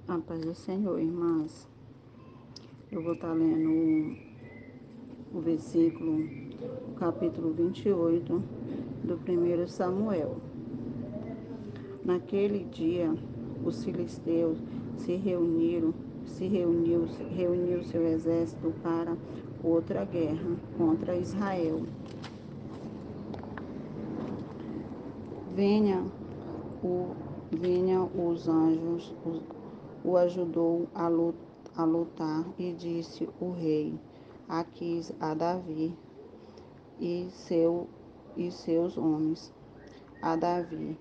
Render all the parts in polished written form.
A paz do Senhor, irmãs. Eu vou estar lendo o versículo, o capítulo 28 do 1 Samuel. Naquele dia, os filisteus reuniu seu exército para outra guerra contra Israel. Venha os anjos, o ajudou a lutar, e disse o rei Aquis a Davi e seus homens. A Davi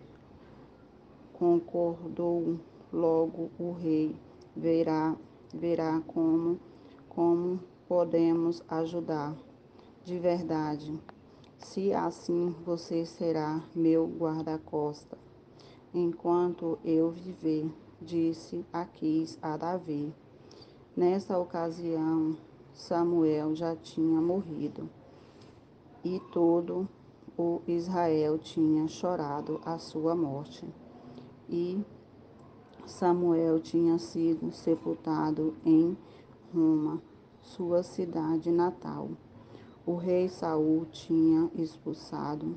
concordou logo o rei, verá como podemos ajudar. De verdade, se assim você será meu guarda-costa enquanto eu viver, disse Aquis a Davi. Nessa ocasião, Samuel já tinha morrido, e todo o Israel tinha chorado a sua morte. E Samuel tinha sido sepultado em Roma, sua cidade natal. O rei Saul tinha expulsado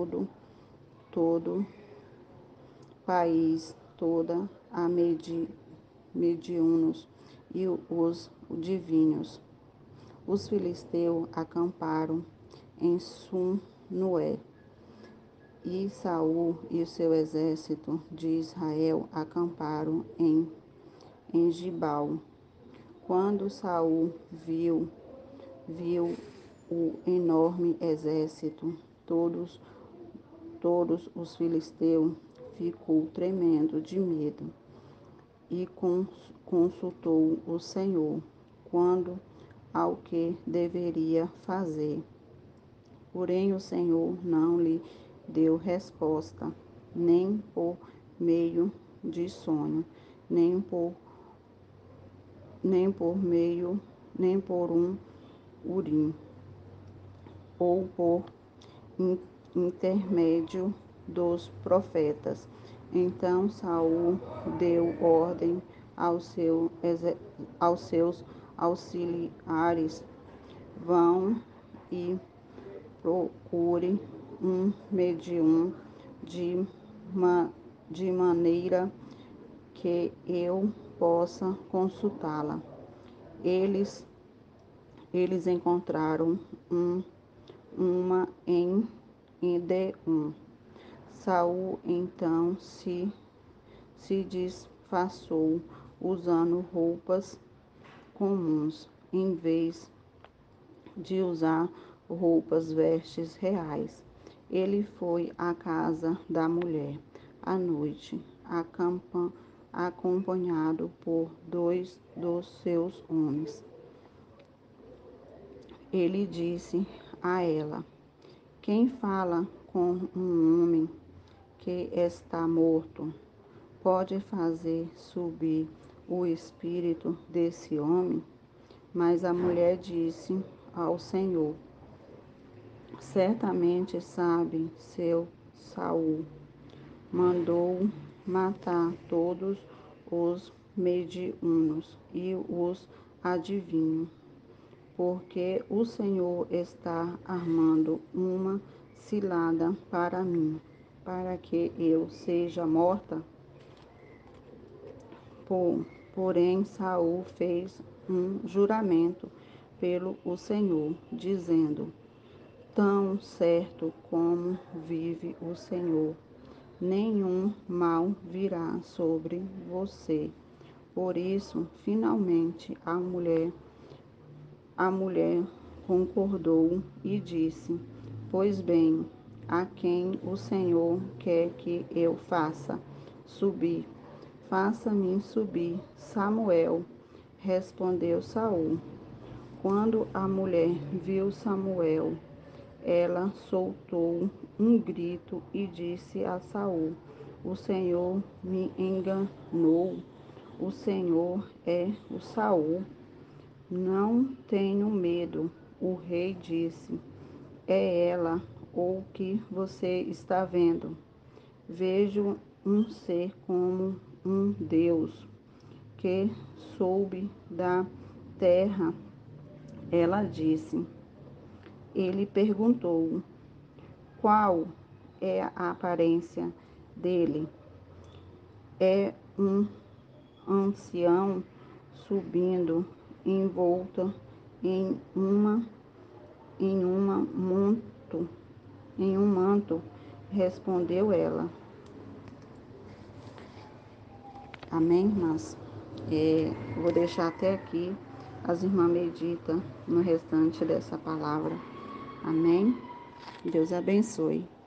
todo país, toda a medianos e os divinos. Os filisteus acamparam em Sunoé, e Saul e seu exército de Israel acamparam em Gibal. Quando Saul viu o enorme exército, todos os filisteus, ficou tremendo de medo e consultou o Senhor quanto ao que deveria fazer. Porém o Senhor não lhe deu resposta, nem por meio de sonho, nem por um urim, ou por intermédio dos profetas. Então Saul deu ordem aos seus auxiliares: vão e procure um medium de maneira que eu possa consultá-la. Eles encontraram uma em Edom. Saul então se disfarçou usando roupas comuns, em vez de usar vestes reais. Ele foi à casa da mulher à noite, acompanhado por 2 dos seus homens. Ele disse a ela: quem fala com um homem que está morto pode fazer subir o espírito desse homem? Mas a mulher disse ao Senhor: certamente sabe, seu Saul mandou matar todos os medianos e os adivinhos, porque o Senhor está armando uma cilada para mim, para que eu seja morta. Porém Saul fez um juramento pelo o Senhor, dizendo: tão certo como vive o Senhor, nenhum mal virá sobre você. Por isso, finalmente, a mulher concordou e disse: pois bem, a quem o Senhor quer que eu faça subir? Faça-me subir. Samuel, respondeu Saul. Quando a mulher viu Samuel, ela soltou um grito e disse a Saul: o Senhor me enganou. O Senhor é o Saul. Não tenho medo. O rei disse: é ela o que você está vendo? Vejo um ser como um Deus, que soube da terra, ela disse. Ele perguntou: qual é a aparência dele? É um ancião subindo envolto em uma em uma manto, em um manto, respondeu ela. Amém, irmãs? Vou deixar até aqui. As irmãs meditam no restante dessa palavra. Amém? Deus abençoe.